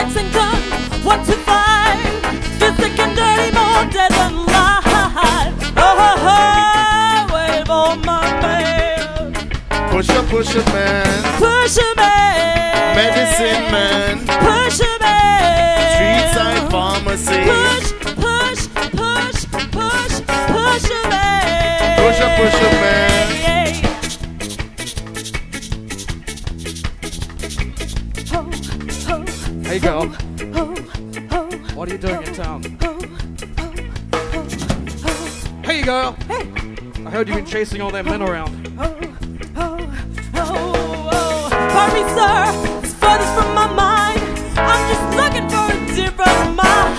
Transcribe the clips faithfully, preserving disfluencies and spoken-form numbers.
axe and gun, one to five. The sick and dirty, more dead than alive. Oh, oh, oh, wait for my man. Pusher, pusher man. Pusher man. Medicine man. Pusher man. Street side pharmacy. Push, push, push, push, pusher man. Pusher, pusher man. Hey girl, what are you doing in town? Hey girl, hey. I heard you've been chasing all them men around. Pardon me, sir, it's furthest from my mind. I'm just looking for a different mind.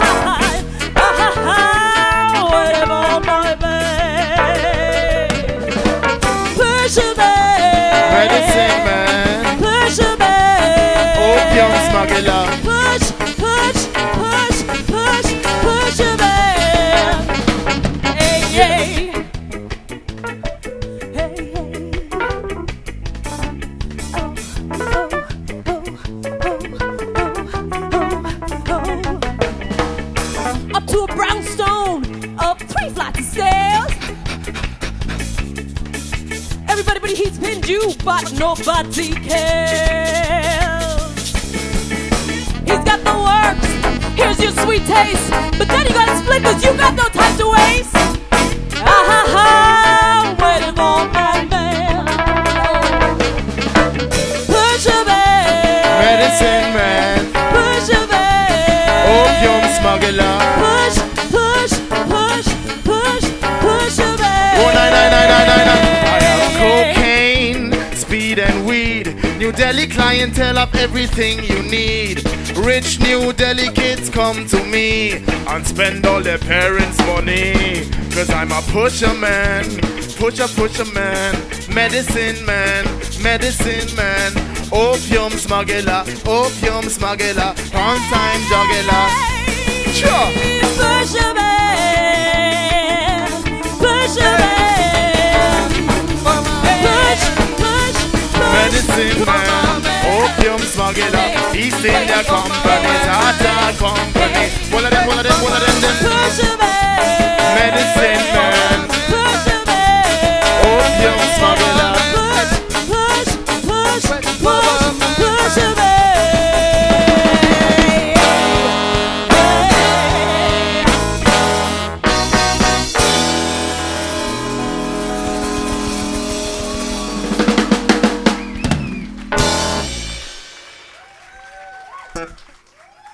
Whatever my man. Pusher man. Medicine man. Pusher man. Opium smuggler. Push, push, push, push, pusher man. Hey, hey. Hey, hey. Up to a brownstone, up three flights of stairs. Everybody but he's pinned you, but nobody cares. He's got the works, here's your sweet taste, but then you gotta split cause you got no time to waste. Ah ha ha, waiting for my man. Push a man. Medicine man. Push a man. Opium smuggler. Push, push, push, push, push a man. Oh, nine, nine, nine, nine, nine, nine. I have cocaine, speed and weed. New Delhi clientele of everything you need. Rich New Delhi kids come to me and spend all their parents' money. Cause I'm a pusher man, pusher, pusher man, medicine man, medicine man, opium smuggler, opium smuggler, on-time juggler. Sure. Pusher man, pusher man, push, push, push. Medicine man, opium smuggler, East India Company, Tata Company.